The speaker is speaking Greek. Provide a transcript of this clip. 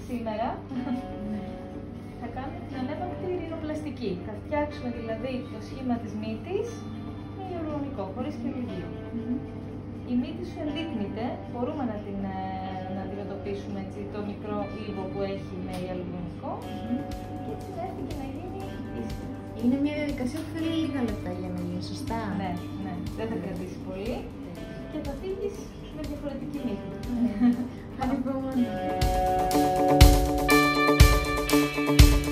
σήμερα θα κάνουμε την ανέπαρκτη ρινοπλαστική. Θα φτιάξουμε δηλαδή το σχήμα της μύτης με υαλουρονικό, χωρίς χειρουργείο. Η μύτη σου ενδείκνυται, μπορούμε να την αντιμετωπίσουμε έτσι, το μικρό ύβο που έχει με υαλουρονικό και έτσι να έρθει και να γίνει ίστη. Είναι μια διαδικασία που θέλει λίγα λεπτά για να γίνει, σωστά? Ναι, ναι, δεν θα κρατήσει πολύ και θα φύγεις με διαφορετική μύτη. Ανυπομονώ.